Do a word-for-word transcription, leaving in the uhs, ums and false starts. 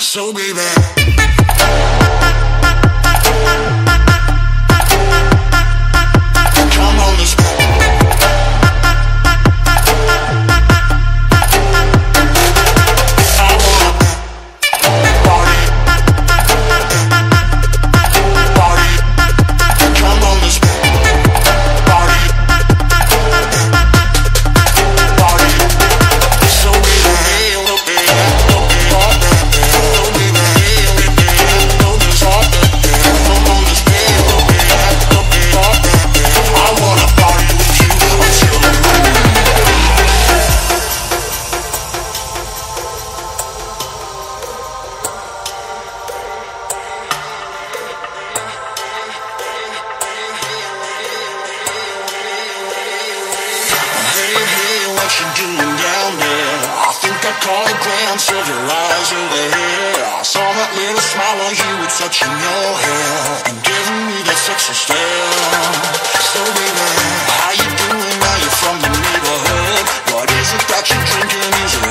So baby, come on, let's go. I wanna party, party. Come on, let's go. Party, party. So baby, okay, okay. What you doing down there? I think I caught a glance of your eyes over here. I saw that little smile on you with touching your hair and giving me that sexy stare. So baby, how you doing now? You're from the neighborhood. What is it that you're drinking? Is it